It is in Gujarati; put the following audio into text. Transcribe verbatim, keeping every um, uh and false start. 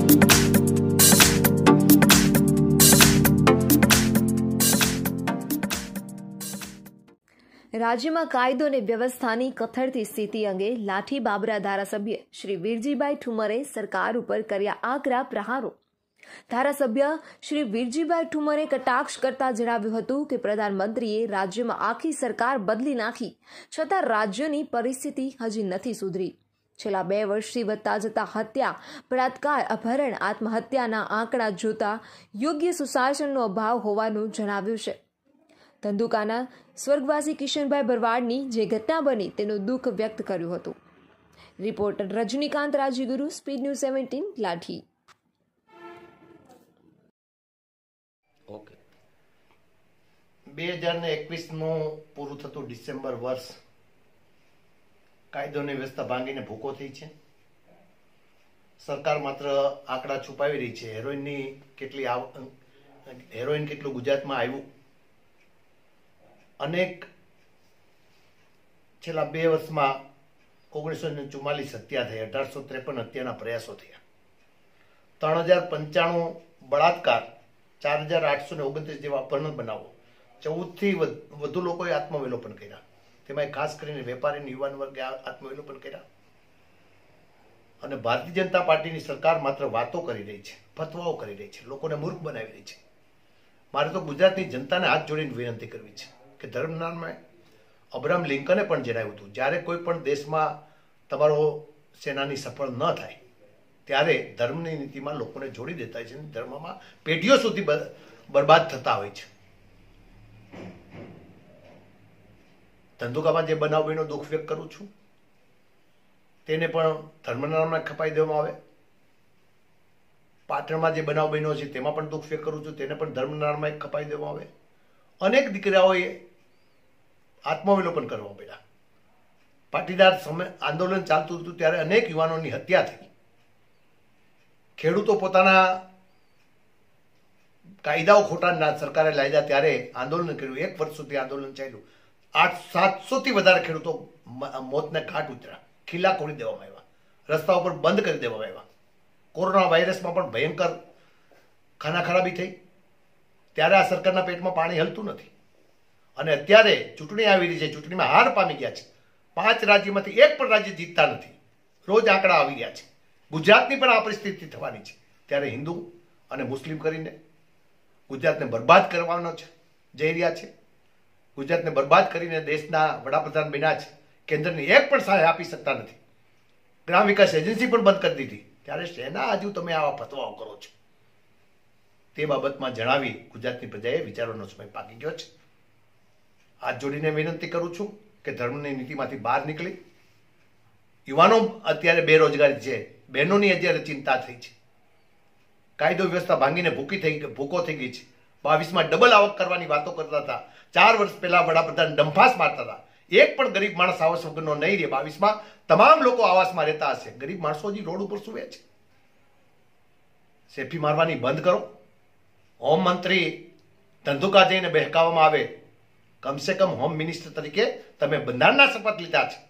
રાજ્યમાં કાયદો અને વ્યવસ્થાની કથળતી સ્થિતિ અંગે લાઠી બાબરા ધારાસભ્ય શ્રી વીરજીભાઈ ઠુમરે સરકાર ઉપર કર્યા આકરા પ્રહારો. ધારાસભ્ય શ્રી વીરજીભાઈ ઠુમરે કટાક્ષ કરતા જણાવ્યું હતું કે પ્રધાનમંત્રીએ રાજ્યમાં આખી સરકાર બદલી નાખી છતાં રાજ્યની પરિસ્થિતિ હજી નથી સુધરી. છેલ્લા બે વર્ષથી વધતા જતા હત્યા, બળાત્કાર, અપહરણ, આત્મહત્યાના આંકડા જોતા યોગ્ય સુશાસનનો અભાવ હોવાનું જણાવ્યું છે. ધંધુકાના સ્વર્ગવાસી કિશનભાઈ ભરવાડની જે ઘટના બની તેનું દુઃખ વ્યક્ત કર્યું હતું. Reporter Rajnikant Rajguru, speed news seventeen, Lathi. Okay, બે હજાર ને એકવીસ નું પૂરું થતું ડિસેમ્બર વર્ષ કાયદોની વ્યવસ્થા ભાંગીને ભૂકો થઈ છે. સરકાર માત્ર આંકડા છુપાવી રહી છે. હેરોઇનની કેટલી હેરોઇન કેટલું ગુજરાતમાં આવ્યું, અનેક છેલ્લા બે વર્ષમાં ઓગણીસો ને ચુમ્માલીસ હત્યા થઈ, અઢારસો ત્રેપન હત્યાના પ્રયાસો થયા, ત્રણ હજાર પંચાણું બળાત્કાર, ચાર હજાર આઠસો ને ઓગણત્રીસ જેવા અપહરણ બનાવો, ચૌદ થી વધુ લોકોએ આત્મવિલોપન કર્યા. તેમાં ખાસ કરીને વેપારી યુવાન વર્ગે આત્મવિલોપન કર્યા. અને ભારતીય જનતા પાર્ટીની સરકાર માત્ર વાતો કરી રહી છે, ફતવાઓ કરી રહી છે, લોકોને મૂર્ખ બનાવી રહી છે. મારે તો ગુજરાતની જનતાને હાથ જોડીને વિનંતી કરવી છે કે ધર્મના નામે અબ્રાહમ લિંકને પણ જણાવ્યું હતું, જ્યારે કોઈ પણ દેશમાં તમારો સેનાની સફળ ન થાય ત્યારે ધર્મની નીતિમાં લોકોને જોડી દેતા હોય છે. ધર્મમાં પેઢીઓ સુધી બરબાદ થતા હોય છે. ધંધુકામાં જે બનાવ બન્યો દુઃખ વ્યક્ત કરું છું, તેને પણ ધર્મના નામે ખપાઈ દેવામાં આવે. પાટણમાં જે બનાવ બન્યો છે તેમાં પણ દુઃખ વ્યક્ત કરું છું, તેને પણ ધર્મના નામે ખપાઈ દેવામાં આવે. અનેક દીકરાઓએ આત્મવિલોપન કરવા પડ્યા. પાટીદાર સમય આંદોલન ચાલતું હતું ત્યારે અનેક યુવાનોની હત્યા થઈ. ખેડૂતો પોતાના કાયદાઓ ખોટા સરકારે લાવ્યા ત્યારે આંદોલન કર્યું. એક વર્ષ સુધી આંદોલન ચાલ્યું. આઠ સાતસો થી વધારે ખેડૂતો મોતને ઘાટ ઉતર્યા. ખીલા ખોડી દેવામાં આવ્યા, રસ્તા ઉપર બંધ કરી દેવામાં આવ્યા. કોરોના વાયરસમાં પણ ભયંકર ખાના ખરાબી થઈ. ત્યારે આ સરકારના પેટમાં પાણી હલતું નથી. અને અત્યારે ચૂંટણી આવી રહી છે, ચૂંટણીમાં હાર પામી ગયા છે. પાંચ રાજ્યમાંથી એક પણ રાજ્ય જીતતા નથી. રોજ આંકડા આવી ગયા છે. ગુજરાતની પણ આ પરિસ્થિતિ થવાની છે. ત્યારે હિન્દુ અને મુસ્લિમ કરીને ગુજરાતને બરબાદ કરવાનો છે જઈ રહ્યા છે. ગુજરાતને બરબાદ કરીને દેશના વડાપ્રધાન બન્યા છે. કેન્દ્રની એક પણ સહાય આપી શકતા નથી. ગ્રામ વિકાસ એજન્સી પણ બંધ કરી દીધી. ત્યારે શેના હજુ તમે આવા ફતવાઓ કરો છો? તે બાબતમાં જણાવી ગુજરાતની પ્રજાએ વિચારવાનો સમય પાકી ગયો છે. હાથ જોડીને વિનંતી કરું છું કે ધર્મની નીતિમાંથી બહાર નીકળી યુવાનો અત્યારે બેરોજગારી છે, બહેનોની અત્યારે ચિંતા થઈ છે. કાયદો વ્યવસ્થા ભાંગીને ભૂકી થઈ ભૂકો થઈ ગઈ છે. બાવીસમાં ડબલ આવક કરવાની વાતો કરતા હતા. ચાર વર્ષ પહેલા વડાપ્રધાન ડંફાસ મારતા હતા. એક પણ ગરીબ માણસ આવાસ વગરનો નહીં રહે. બાવીસમાં તમામ લોકો આવાસમાં રહેતા હશે. ગરીબ માણસો હજી રોડ ઉપર સુવે છે. સેફી મારવાની બંધ કરો. હોમ મંત્રી ધંધુકા જઈને બહેકાવવામાં આવે. કમસે કમ હોમ મિનિસ્ટર તરીકે તમે બંધારણના શપથ લીધા છે.